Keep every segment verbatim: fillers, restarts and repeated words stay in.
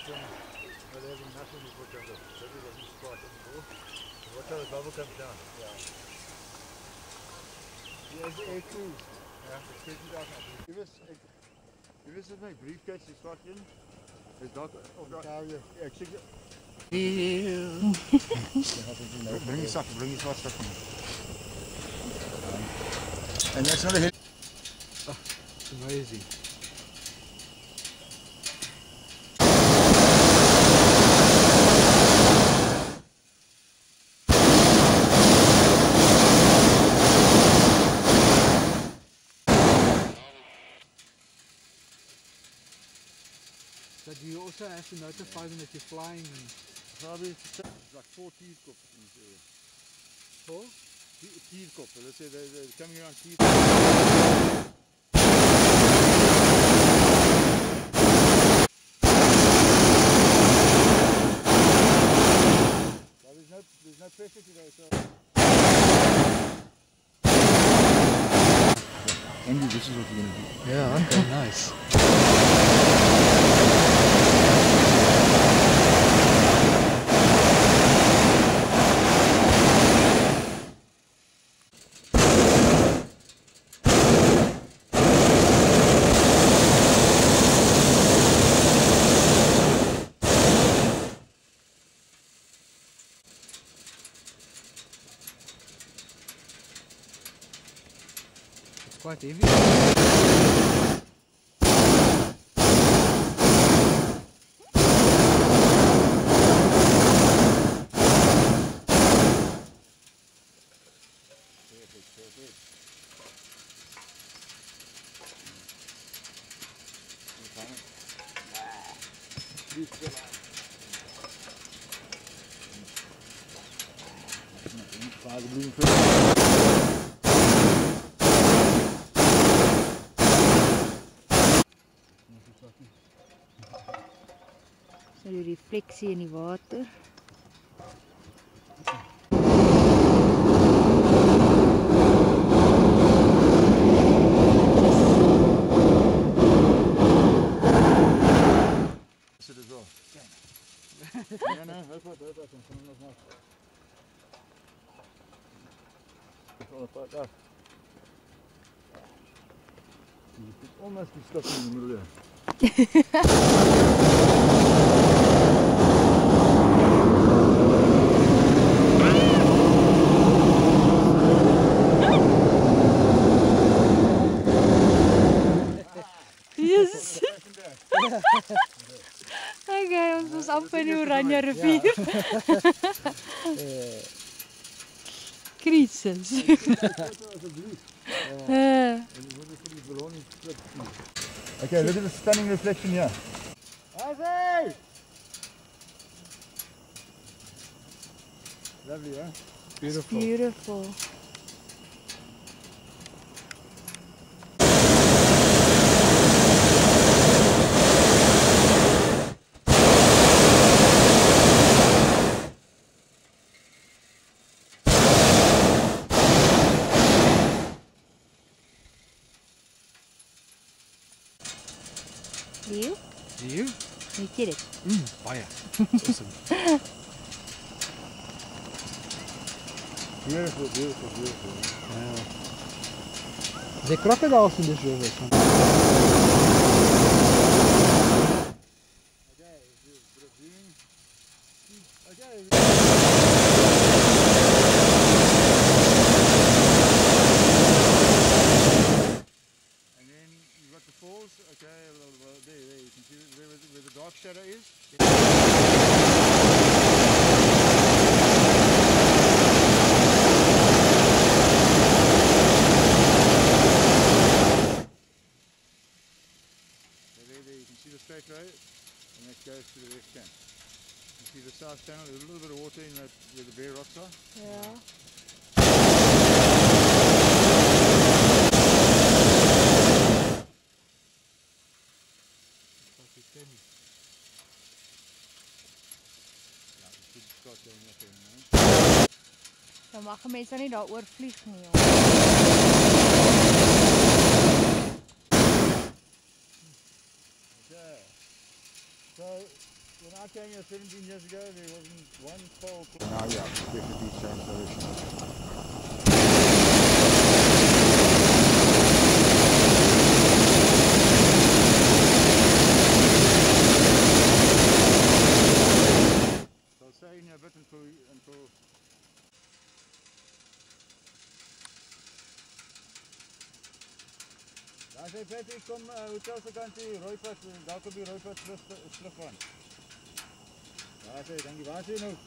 bottom, not having nothing to put on the surface of this spot anymore. Watch how the bubble comes down. Yeah. Yeah, it's air too. Ja, het steekt niet uit. Hier is, ik, hier is het mijn briefcase, die zwart in. Is dat, of dat, ja, ik zeg je. Breng die zak, breng die zwart zak. En dat is wel een heel... Oh, it's amazing. So do you also have to notify them that you're flying? And Probably it's like four teardrops in this area. four? Teardrops, let's say they're, they're coming around teardrops. So there's no, there's no pressure today, so... Andy, this is what you're going to do. Yeah, okay, nice. It's quite heavy. So die refleksie in die water. Sit as well. No, no, hoop wat, hoop wat, dan gaan we nog maar. Ik zal het pad af. Je zit almost die stuff in the middle there. Yes. Okay, ons was amper in die Oranje rivier. Crisis. Okay, look at the stunning reflection here. Ozzy! Lovely, huh? Beautiful. Beautiful. Do you? Do you? You get it. Mm, fire. Awesome. Beautiful, beautiful, beautiful. Yeah. Is there crocodiles in this river? Okay, do a bit of zooming. Okay. And then you've got the falls. Okay, well, well, there, there. You can see where, where the dark shadow is. Straight road, and that goes to the west camp. You see the south channel, there's a little bit of water in that where the bare rocks are. Yeah. Ja, you should start going up there now. Dan mag een mens dan nie daar oor vlieg nie, joh. Okay. So When I came here seventeen years ago, there wasn't one pole. Now, yeah, definitely changed direction. So I'll stay in here a bit until, until Daar zei Patrick, kom uh, hotelse kant toe, Rooipad, daar kom die Rooipad slip van. Daar sê, dankie, waar sê jy nou?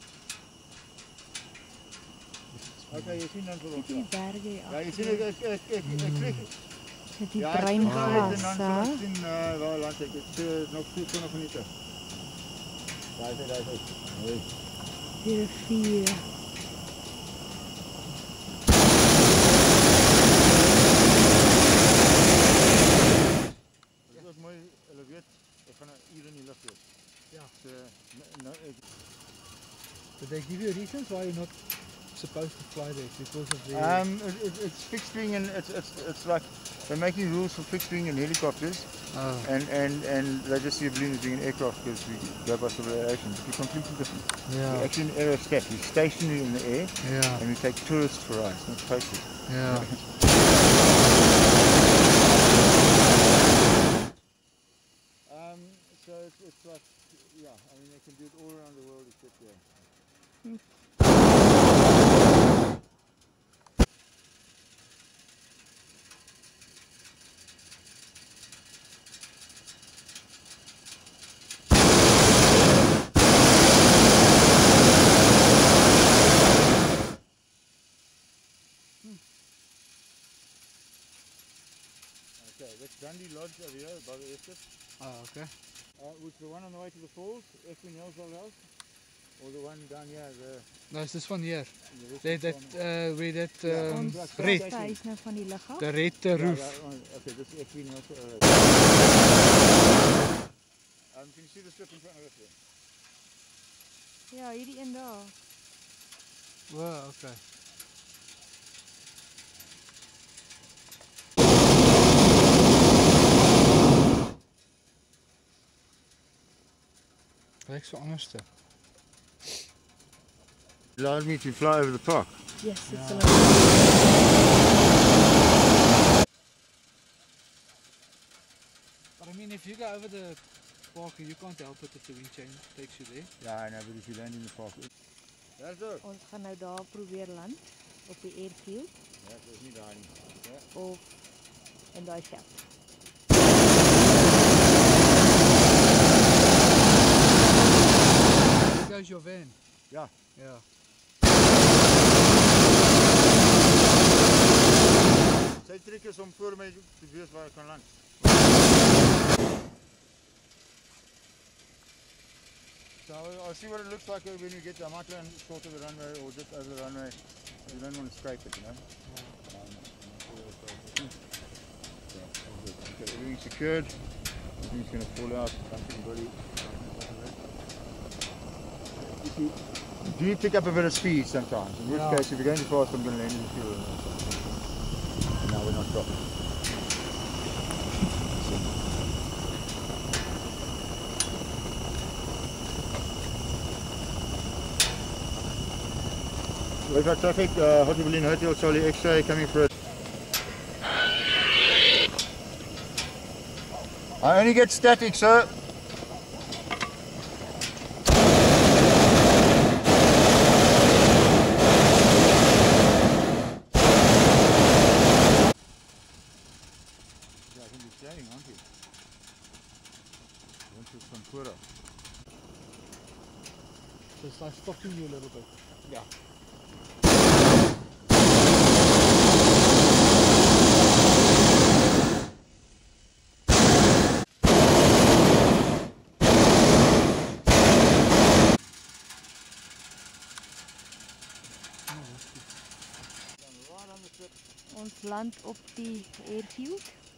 Ok, jy sien dan vir ons. Die berge Ja, jy sien ek, ek, ek, ek, ek vlieg. met die Ja, bruin ek vlieg uit en gras, dan hè? sal ek sien uh, waar land ek, het uh, nog twintig minute. Daar sê, daar sê. Hoi. Die rivier. Dit is mooi, hulle weet, ek gaan een uur in die lucht wees. Ja. So, nou, ek, Did they give you reasons why you're not supposed to fly there? Because of the... Um, it, it, it's fixed wing and it's, it's, it's like they're making rules for fixed wing and helicopters, oh. and, and, and they just see a balloon as being an aircraft because we go by civil aviation. But we're completely different. Yeah. We're actually an aerostat. We're stationary in the air Yeah. and we take tourists for rides, not coasters. Yeah. Um, so it's, it's like, yeah, I mean they can do it all around the world except here. Okay, that's Dundee Lodge over here by the airstrip. Oh, okay. Uh, was the one on the way to the falls, Equine Hillsdale House? Or the one down here, the... No, it's this one here. the That, that, uh, where that, Ja, um, Ons Black red, stap huis nou van die lug af. the red uh, Yeah, roof. that one. Okay, this is Equine Hillsdale. Uh, um, can you see the strip in front of us here? Ja, hierdie een daar. Wow, okay. Lyk so anderste. Allowed me to fly over the park. Yes, it's Ja. a But I mean, if you go over the park, you can't help it if the wind change takes you there. Yeah, I know, but if you land in the park... That's it. Ons gaan nou daar probeer land op die airfield Ja, dat is niet daar niet. Ja. of in daai veld. There goes your van. Ja. Yeah. Zijn trick is om voor mij te weten waar ik kan land. So I'll see what it looks like when you get there. I might land short of the runway or just over the runway. You don't want to scrape it, you know. Um, so, okay, everything's secured. Everything's going to fall out. Something If you do pick up a bit of speed sometimes. In this Yeah. case, if you're going too fast, I'm going to land in the fuel. Now we're not stopping. We've got traffic, uh, Hotel Berlin Hotel Charlie X-ray coming for it. I only get static, sir. Yeah, I think you're flying, aren't you? Went to Sankura. So it's like stopping you a little bit. Yeah. Ons land op die airfield.